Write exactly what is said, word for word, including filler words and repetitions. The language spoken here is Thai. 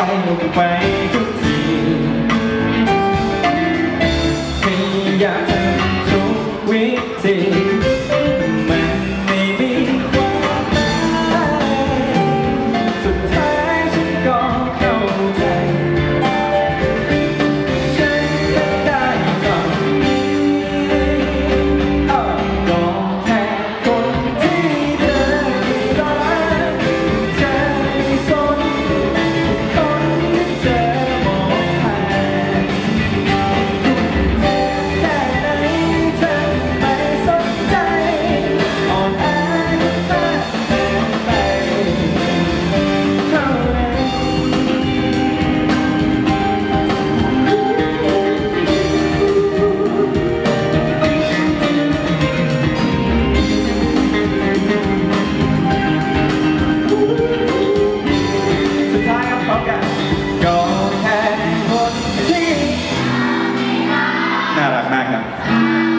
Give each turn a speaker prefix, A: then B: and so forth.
A: ไปทุกทีพยายามทำทุกวิธีมันไม่มีความหมายสุดท้ายฉันก็เข้าใจฉันได้ตอนนี้ก็แค่คนที่เธอรักเธอสนคนที่เธอมองผ่านแค่ไหนเธอไม่สนใจอ่อนแอมากเกินไปเท่านั้นสุดท้ายครับพร้อมกันก็แค่คนที่น่ารักมากครับ